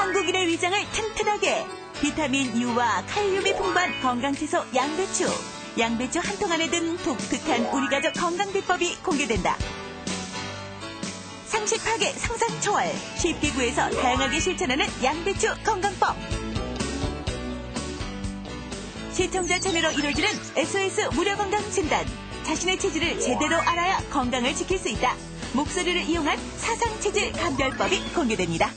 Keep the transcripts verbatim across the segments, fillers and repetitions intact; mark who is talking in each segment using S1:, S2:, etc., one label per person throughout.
S1: 한국인의 위장을 튼튼하게 비타민 U와 칼륨이 풍부한 건강채소 양배추. 양배추 한 통 안에 든 독특한 우리 가족 건강 비법이 공개된다. 상식 파괴 상상 초월. 쉽게 구해서 다양하게 실천하는 양배추 건강법. 시청자 참여로 이루어지는 에스오에스 무료 건강 진단. 자신의 체질을 제대로 알아야 건강을 지킬 수 있다. 목소리를 이용한 사상 체질 감별법이 공개됩니다.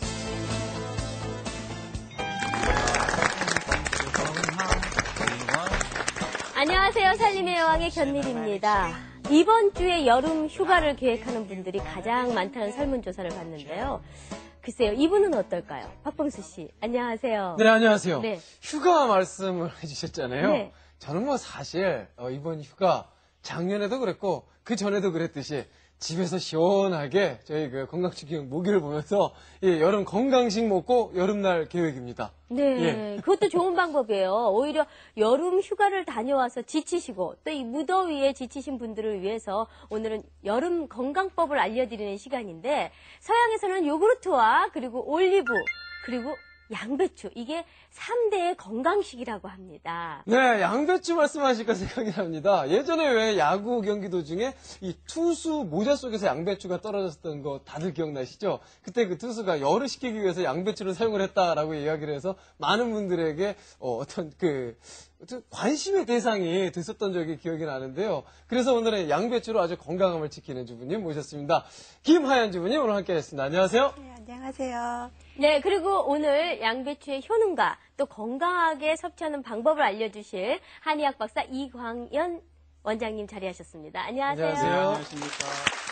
S2: 안녕하세요. 살림의 여왕의 견밀입니다. 이번 주에 여름 휴가를 계획하는 분들이 가장 많다는 설문조사를 봤는데요. 글쎄요, 이분은 어떨까요? 박범수 씨, 안녕하세요.
S3: 네, 안녕하세요.
S2: 네.
S3: 휴가 말씀을 해주셨잖아요.
S2: 네.
S3: 저는 뭐 사실 어, 이번 휴가 작년에도 그랬고 그 전에도 그랬듯이 집에서 시원하게 저희 그 건강식품 모기를 보면서 예, 여름 건강식 먹고 여름날 계획입니다.
S2: 네,
S3: 예.
S2: 그것도 좋은 방법이에요. 오히려 여름 휴가를 다녀와서 지치시고 또 이 무더위에 지치신 분들을 위해서 오늘은 여름 건강법을 알려드리는 시간인데 서양에서는 요구르트와 그리고 올리브 그리고 양배추 이게 삼 대의 건강식이라고 합니다.
S3: 네, 양배추 말씀하시니까 생각이 납니다. 예전에 왜 야구 경기 도중에 이 투수 모자 속에서 양배추가 떨어졌던 거 다들 기억나시죠? 그때 그 투수가 열을 식히기 위해서 양배추를 사용을 했다라고 이야기를 해서 많은 분들에게 어, 어떤 그 관심의 대상이 됐었던 적이 기억이 나는데요. 그래서 오늘은 양배추로 아주 건강함을 지키는 주부님 모셨습니다. 김하연 주부님 오늘 함께하겠습니다. 안녕하세요.
S4: 네, 안녕하세요.
S2: 네, 그리고 오늘 양배추의 효능과 또 건강하게 섭취하는 방법을 알려주실 한의학 박사 이광연 원장님 자리하셨습니다. 안녕하세요.
S3: 안녕하세요.
S5: 안녕하십니까.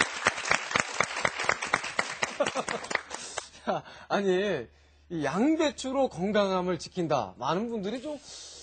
S3: 자, 아니 이 양배추로 건강함을 지킨다. 많은 분들이 좀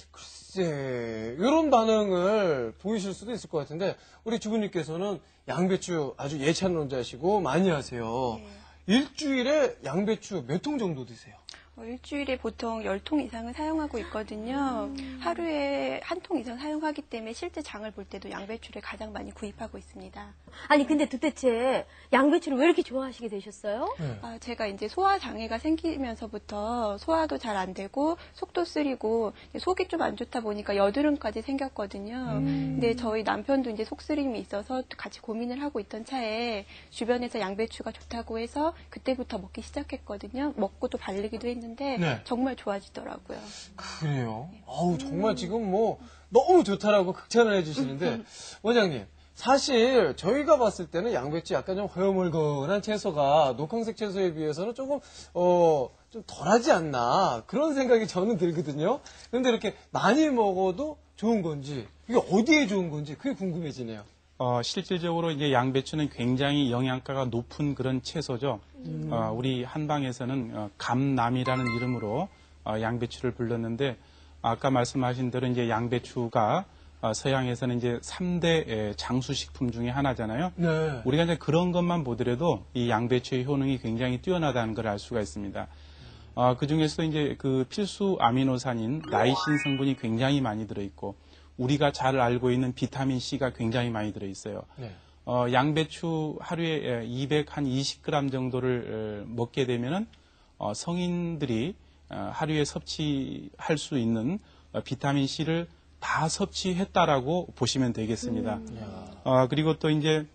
S3: 글쎄 이런 반응을 보이실 수도 있을 것 같은데 우리 주부님께서는 양배추 아주 예찬론자시고 많이 하세요.
S4: 네.
S3: 일주일에 양배추 몇 통 정도 드세요?
S4: 어, 일주일에 보통 열 통 이상을 사용하고 있거든요. 하루에 한 통 이상 사용하기 때문에 실제 장을 볼 때도 양배추를 가장 많이 구입하고 있습니다.
S2: 아니 근데 도대체 양배추를 왜 이렇게 좋아하시게 되셨어요?
S3: 네.
S4: 아, 제가 이제 소화 장애가 생기면서부터 소화도 잘 안 되고 속도 쓰리고 속이 좀 안 좋다 보니까 여드름까지 생겼거든요.
S3: 음.
S4: 근데 저희 남편도 이제 속쓰림이 있어서 같이 고민을 하고 있던 차에 주변에서 양배추가 좋다고 해서 그때부터 먹기 시작했거든요. 먹고 또 바르기도 했는데
S3: 네.
S4: 정말 좋아지더라고요.
S3: 그래요? 아우 정말 지금 뭐 너무 좋다라고 극찬을 해주시는데 원장님 사실 저희가 봤을 때는 양배추 약간 좀 허여멀건한 채소가 녹황색 채소에 비해서는 조금 어 좀 덜하지 않나 그런 생각이 저는 들거든요. 그런데 이렇게 많이 먹어도 좋은 건지 이게 어디에 좋은 건지 그게 궁금해지네요.
S5: 어, 실질적으로 이제 양배추는 굉장히 영양가가 높은 그런 채소죠. 음. 어, 우리 한방에서는 어, 감남이라는 이름으로 어, 양배추를 불렀는데 아까 말씀하신 대로 이제 양배추가 어, 서양에서는 이제 삼 대 장수식품 중에 하나잖아요.
S3: 네.
S5: 우리가 이제 그런 것만 보더라도 이 양배추의 효능이 굉장히 뛰어나다는 걸 알 수가 있습니다. 어, 그 중에서도 이제 그 필수 아미노산인 나이신 성분이 굉장히 많이 들어있고 우리가 잘 알고 있는 비타민 C가 굉장히 많이 들어있어요.
S3: 네.
S5: 어, 양배추 하루에 이백이십 그램 정도를 먹게 되면은 어, 성인들이 어, 하루에 섭취할 수 있는 어, 비타민 C를 다 섭취했다라고 보시면 되겠습니다.
S3: 음.
S5: 어, 그리고 또 이제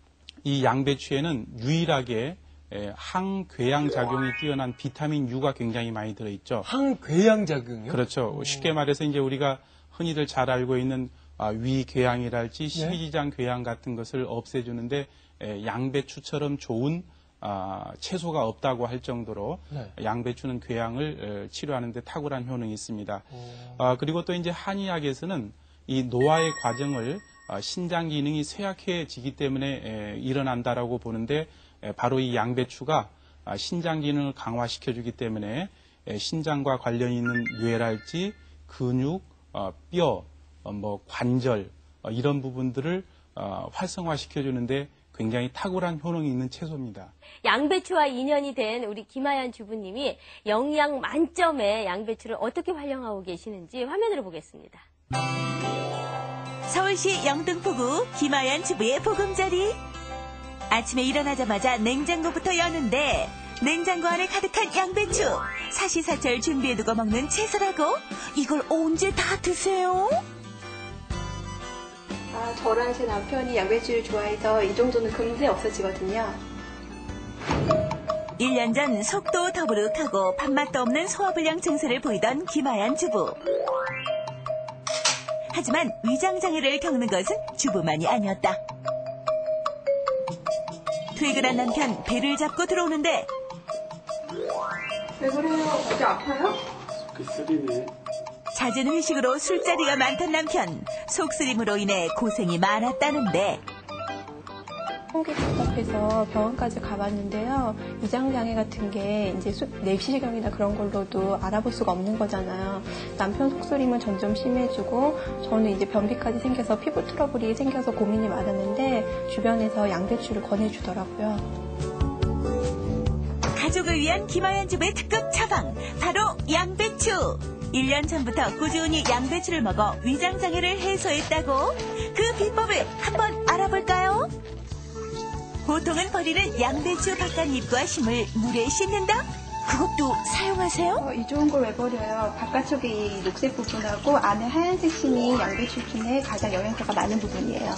S5: 이 양배추에는 유일하게 에, 항궤양 작용이 뛰어난 비타민 U가 굉장히 많이 들어있죠.
S3: 항궤양 작용이요?
S5: 그렇죠.
S3: 오.
S5: 쉽게 말해서 이제 우리가 흔히들 잘 알고 있는 아, 위궤양이랄지
S3: 네.
S5: 십이지장 궤양 같은 것을 없애주는데 에, 양배추처럼 좋은 아, 채소가 없다고 할 정도로
S3: 네.
S5: 양배추는 궤양을 에, 치료하는 데 탁월한 효능이 있습니다.
S3: 오.
S5: 아, 그리고 또 이제 한의학에서는 이 노화의 과정을 아, 신장 기능이 쇠약해지기 때문에 에, 일어난다라고 보는데 에, 바로 이 양배추가 아, 신장 기능을 강화시켜주기 때문에 에, 신장과 관련이 있는 뇌랄지 근육, 어, 뼈, 어, 뭐 관절 어, 이런 부분들을 어, 활성화시켜주는데 굉장히 탁월한 효능이 있는 채소입니다.
S2: 양배추와 인연이 된 우리 김하연 주부님이 영양 만점의 양배추를 어떻게 활용하고 계시는지 화면으로 보겠습니다.
S1: 서울시 영등포구 김하연 주부의 보금자리. 아침에 일어나자마자 냉장고부터 여는데 냉장고 안에 가득한 양배추. 사시사철 준비해두고 먹는 채소라고? 이걸 언제 다 드세요?
S4: 아, 저랑 제 남편이 양배추를 좋아해서 이 정도는 금세 없어지거든요.
S1: 일 년 전 속도 더부룩하고 밥맛도 없는 소화불량 증세를 보이던 김하연 주부. 하지만 위장장애를 겪는 것은 주부만이 아니었다. 퇴근한 남편 배를 잡고 들어오는데
S4: 왜 그래요? 어디 아파요?
S6: 그 쓰리네.
S1: 잦은 회식으로 술자리가 많던 남편. 속쓰림으로 인해 고생이 많았다는데
S4: 속이 답답해서 병원까지 가봤는데요. 위장장애 같은 게 이제 수- 내시경이나 그런 걸로도 알아볼 수가 없는 거잖아요. 남편 속쓰림은 점점 심해지고 저는 이제 변비까지 생겨서 피부 트러블이 생겨서 고민이 많았는데 주변에서 양배추를 권해주더라고요.
S1: 가족을 위한 김하연 주부의 특급 처방, 바로 양배추. 일 년 전부터 꾸준히 양배추를 먹어 위장장애를 해소했다고? 그 비법을 한번 알아볼까요? 보통은 버리는 양배추 바깥잎과 심을 물에 씻는다? 그것도 사용하세요?
S4: 어, 이 좋은 걸 왜 버려요? 바깥쪽에 이 녹색 부분하고 안에 하얀색 심이 양배추 김에 가장 영양가가 많은 부분이에요.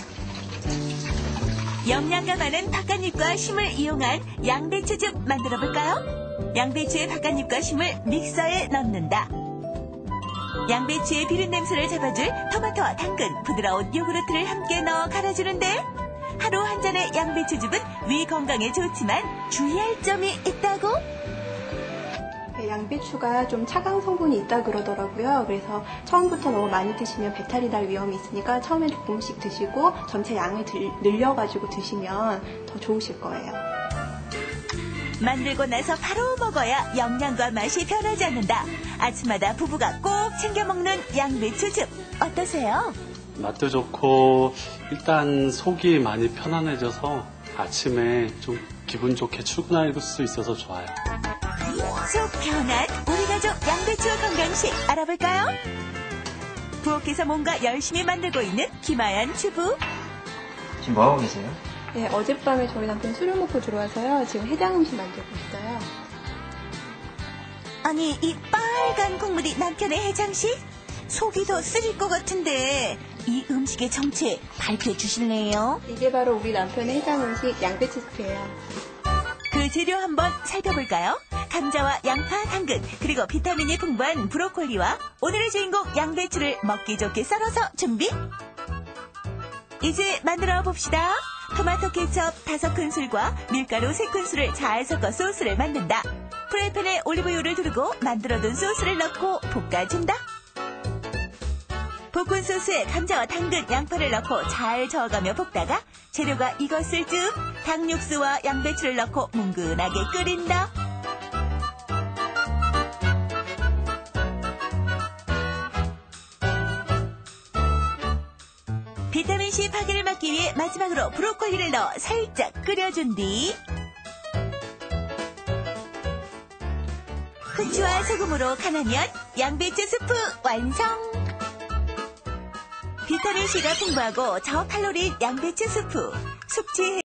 S1: 영양가 많은 바깥잎과 심을 이용한 양배추즙 만들어 볼까요? 양배추의 바깥잎과 심을 믹서에 넣는다. 양배추의 비린 냄새를 잡아줄 토마토와 당근, 부드러운 요구르트를 함께 넣어 갈아주는데 하루 한 잔의 양배추즙은 위 건강에 좋지만 주의할 점이 있다고?
S4: 네, 양배추가 좀 차강 성분이 있다 그러더라고요. 그래서 처음부터 너무 많이 드시면 배탈이 날 위험이 있으니까 처음에 조금씩 드시고 전체 양을 들, 늘려가지고 드시면 더 좋으실 거예요.
S1: 만들고 나서 바로 먹어야 영양과 맛이 변하지 않는다. 아침마다 부부가 꼭 챙겨 먹는 양배추즙 어떠세요?
S6: 맛도 좋고 일단 속이 많이 편안해져서 아침에 좀 기분 좋게 출근할 수 있어서 좋아요.
S1: 속 편한 우리 가족 양배추 건강식 알아볼까요? 부엌에서 뭔가 열심히 만들고 있는 김하연 주부.
S7: 지금 뭐하고 계세요?
S4: 네, 어젯밤에 저희 남편 술을 먹고 들어와서요. 지금 해장 음식 만들고 있어요.
S1: 아니 이 빨간 국물이 남편의 해장식? 속이 더 쓰릴 것 같은데 이 음식의 정체 밝혀 주실래요?
S4: 이게 바로 우리 남편의 해장 음식 양배추 스프예요.
S1: 그 재료 한번 살펴볼까요? 감자와 양파, 당근, 그리고 비타민이 풍부한 브로콜리와 오늘의 주인공 양배추를 먹기 좋게 썰어서 준비. 이제 만들어 봅시다. 토마토 케첩 다섯 큰술과 밀가루 세 큰술을 잘 섞어 소스를 만든다. 프라이팬에 올리브유를 두르고 만들어둔 소스를 넣고 볶아준다. 볶은 소스에 감자와 당근, 양파를 넣고 잘 저어가며 볶다가 재료가 익었을 즈음 닭육수와 양배추를 넣고 뭉근하게 끓인다. 비타민C 파괴를 막기 위해 마지막으로 브로콜리를 넣어 살짝 끓여준 뒤 후추와 소금으로 간하면 양배추 스프 완성! 비타민C가 풍부하고 저칼로리인 양배추 스프. 숙취